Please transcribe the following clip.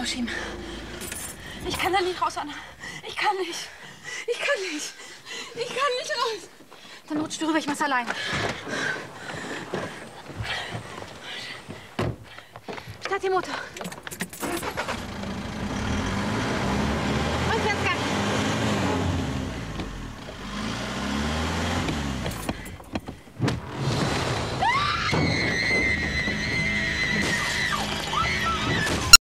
rausschieben. Ich kann da nicht raus, Anna. Ich kann nicht. Ich kann nicht. Ich kann nicht raus. Dann rutsch du rüber, ich mach's allein. Start den Motor.